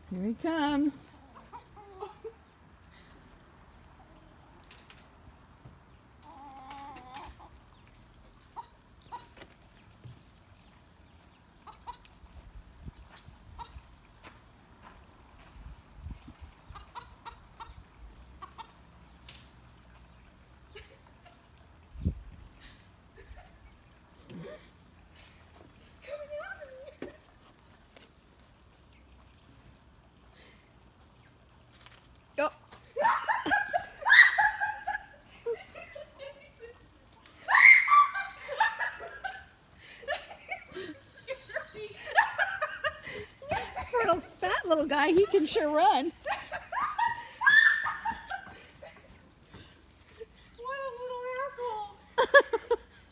Here he comes. Oh. For a fat little guy, he can sure run. What a little asshole!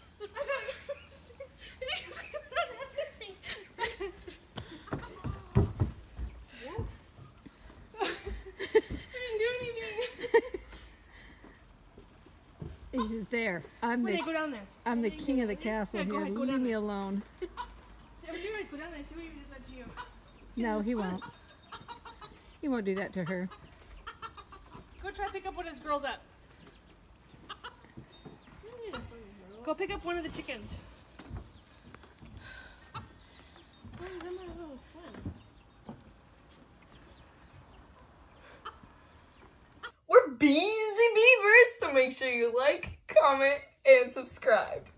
He's there. I'm Go down there. the king of the castle Yeah, go here. ahead, go Leave down me there. alone. I'm serious, go down there. See what he just said to you. No, he won't. He won't do that to her. Go try to pick up one of his girls up. Go pick up one of the chickens. We're Beezy Beavers, so make sure you like, comment, and subscribe.